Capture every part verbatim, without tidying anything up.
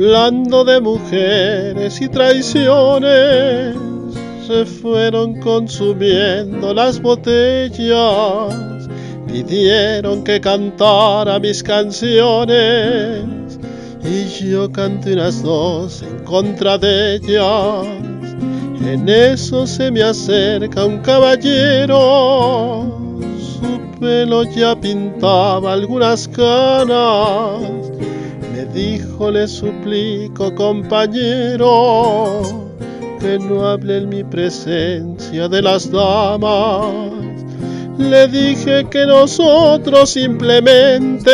hablando de mujeres y traiciones, se fueron consumiendo las botellas, pidieron que cantara mis canciones, y yo canté unas dos en contra de ellas. En eso se me acerca un caballero, su pelo ya pintaba algunas canas. Me dijo: le suplico, compañero, que no hable en mi presencia de las damas. Le dije que nosotros simplemente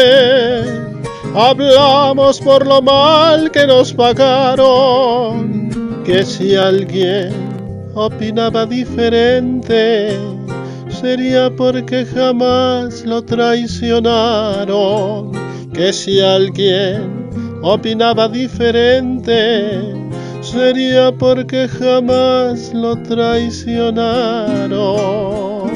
hablamos por lo mal que nos pagaron, que si alguien opinaba diferente sería porque jamás lo traicionaron, que si alguien opinaba diferente sería porque jamás lo traicionaron.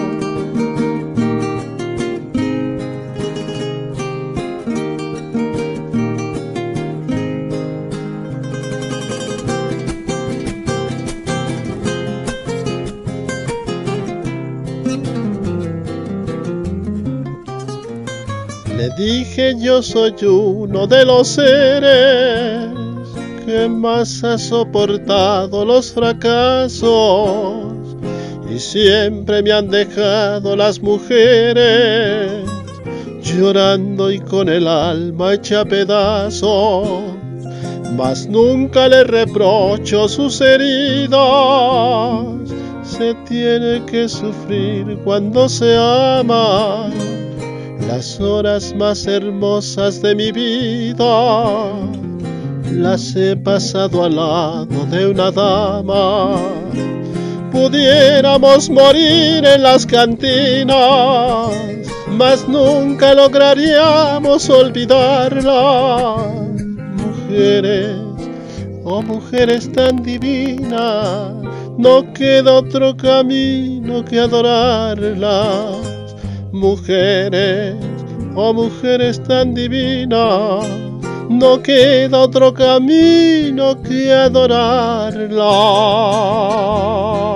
Le dije: yo soy uno de los seres que más ha soportado los fracasos, y siempre me han dejado las mujeres llorando y con el alma hecha a pedazos. Mas nunca le reprocho sus heridas, se tiene que sufrir cuando se ama. Las horas más hermosas de mi vida las he pasado al lado de una dama. Pudiéramos morir en las cantinas, mas nunca lograríamos olvidarla. Mujeres, oh mujeres tan divinas, no queda otro camino que adorarlas. Mujeres, oh mujeres tan divinas, no queda otro camino que adorarla.